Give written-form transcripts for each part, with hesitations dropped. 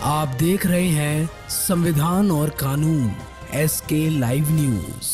आप देख रहे हैं संविधान और कानून SK लाइव न्यूज।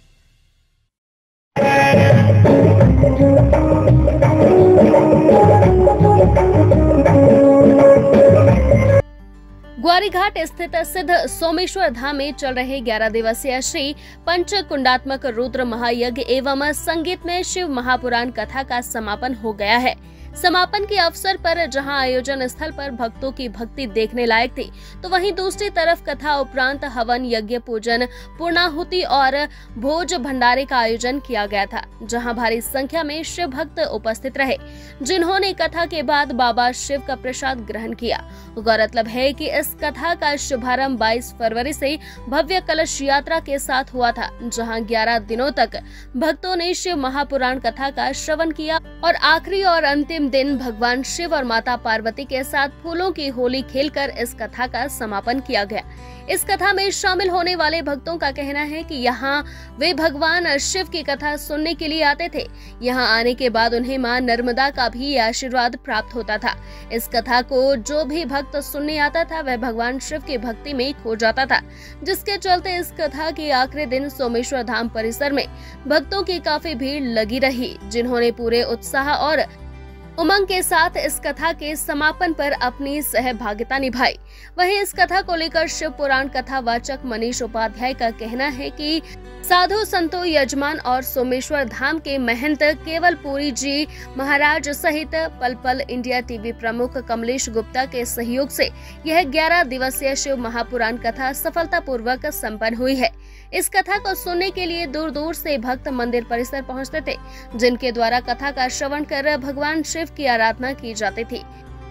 ग्वारीघाट स्थित सिद्ध सोमेश्वर धाम में चल रहे 11 दिवसीय श्री पंचकुंडात्मक रुद्र महायज्ञ एवं संगीतमय शिव महापुराण कथा का समापन हो गया है। समापन के अवसर पर जहां आयोजन स्थल पर भक्तों की भक्ति देखने लायक थी, तो वहीं दूसरी तरफ कथा उपरांत हवन, यज्ञ, पूजन, पूर्णाहुति और भोज भंडारे का आयोजन किया गया था, जहां भारी संख्या में शिव भक्त उपस्थित रहे, जिन्होंने कथा के बाद बाबा शिव का प्रसाद ग्रहण किया। गौरतलब है कि इस कथा का शुभारंभ 22 फरवरी से भव्य कलश यात्रा के साथ हुआ था, जहां 11 दिनों तक भक्तों ने शिव महापुराण कथा का श्रवण किया और आखिरी और अंतिम दिन भगवान शिव और माता पार्वती के साथ फूलों की होली खेलकर इस कथा का समापन किया गया। इस कथा में शामिल होने वाले भक्तों का कहना है कि यहाँ वे भगवान शिव की कथा सुनने के लिए आते थे। यहाँ आने के बाद उन्हें मां नर्मदा का भी आशीर्वाद प्राप्त होता था। इस कथा को जो भी भक्त सुनने आता था वह भगवान शिव की भक्ति में खो जाता था, जिसके चलते इस कथा के आखिरी दिन सोमेश्वर धाम परिसर में भक्तों की काफी भीड़ लगी रही, जिन्होंने पूरे उत्साह और उमंग के साथ इस कथा के समापन पर अपनी सहभागिता निभाई। वहीं इस कथा को लेकर शिव पुराण कथा वाचक मनीष उपाध्याय का कहना है कि साधु संतों, यजमान और सोमेश्वर धाम के महंत केवलपुरी जी महाराज सहित पल पल इंडिया टीवी प्रमुख कमलेश गुप्ता के सहयोग से यह 11 दिवसीय शिव महापुराण कथा सफलतापूर्वक संपन्न हुई है। इस कथा को सुनने के लिए दूर दूर से भक्त मंदिर परिसर पहुंचते थे, जिनके द्वारा कथा का श्रवण कर भगवान शिव की आराधना की जाती थी।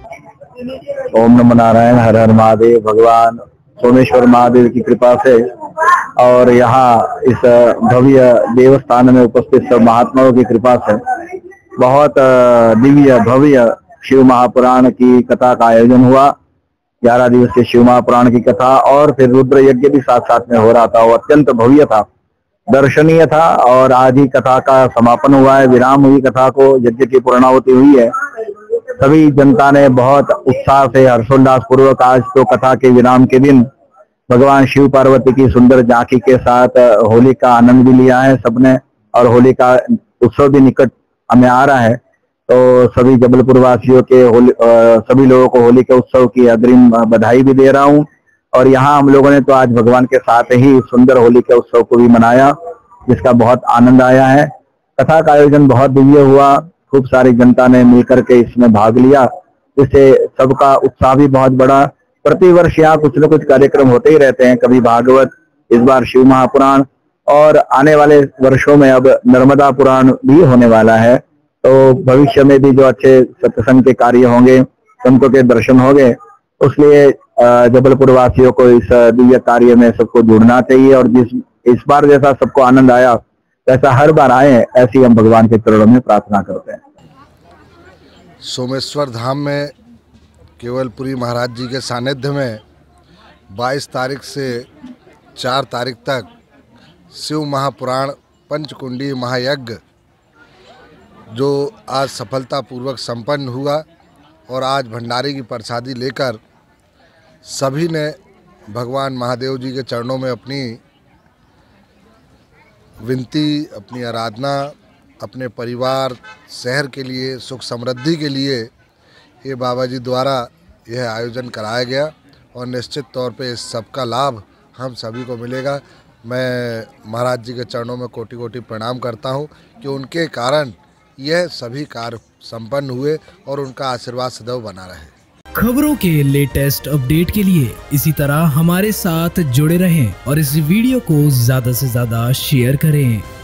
ओम नमो नारायण, हर हर महादेव। भगवान सोमेश्वर महादेव की कृपा से और यहाँ इस भव्य देवस्थान में उपस्थित सब महात्माओं की कृपा से बहुत दिव्य भव्य शिव महापुराण की कथा का आयोजन हुआ। 11 दिवसीय शिव महापुराण की कथा और फिर रुद्र यज्ञ भी साथ साथ में हो रहा था। वो अत्यंत भव्य था, दर्शनीय था। और आज ही कथा का समापन हुआ है, विराम हुई कथा को, यज्ञ की पूर्णाहुति हुई है। सभी जनता ने बहुत उत्साह से हर्षोल्लास पूर्वक आज तो कथा के विराम के दिन भगवान शिव पार्वती की सुंदर झांकी के साथ होली का आनंद भी लिया है सबने, और होली का उत्सव भी निकट हमें आ रहा है। तो सभी जबलपुर वासियों के सभी लोगों को होली के उत्सव की अग्रिम बधाई भी दे रहा हूँ। और यहाँ हम लोगों ने तो आज भगवान के साथ ही सुंदर होली के उत्सव को भी मनाया, जिसका बहुत आनंद आया है। कथा का आयोजन बहुत दिव्य हुआ, खूब सारी जनता ने मिलकर के इसमें भाग लिया, जिससे सबका उत्साह भी बहुत बढ़ा। प्रतिवर्ष यहाँ कुछ न कुछ कार्यक्रम होते ही रहते हैं, कभी भागवत, इस बार शिव महापुराण, और आने वाले वर्षों में अब नर्मदा पुराण भी होने वाला है। तो भविष्य में भी जो अच्छे सत्संग के कार्य होंगे, संतों के दर्शन होंगे, उसलिए जबलपुर वासियों को इस दिव्य कार्य में सबको जुड़ना चाहिए। और इस बार जैसा सबको आनंद आया वैसा हर बार आए, ऐसी हम भगवान के चरणों में प्रार्थना करते हैं। सोमेश्वर धाम में केवलपुरी महाराज जी के सानिध्य में 22 तारीख से 4 तारीख तक शिव महापुराण पंचकुंडी महायज्ञ जो आज सफलतापूर्वक संपन्न हुआ, और आज भंडारे की प्रसादी लेकर सभी ने भगवान महादेव जी के चरणों में अपनी विनती, अपनी आराधना, अपने परिवार, शहर के लिए, सुख समृद्धि के लिए ये बाबा जी द्वारा यह आयोजन कराया गया, और निश्चित तौर पे इस सबका लाभ हम सभी को मिलेगा। मैं महाराज जी के चरणों में कोटि कोटि प्रणाम करता हूँ कि उनके कारण यह सभी कार्य संपन्न हुए और उनका आशीर्वाद सदैव बना रहे। खबरों के लेटेस्ट अपडेट के लिए इसी तरह हमारे साथ जुड़े रहें और इस वीडियो को ज्यादा से ज्यादा शेयर करें।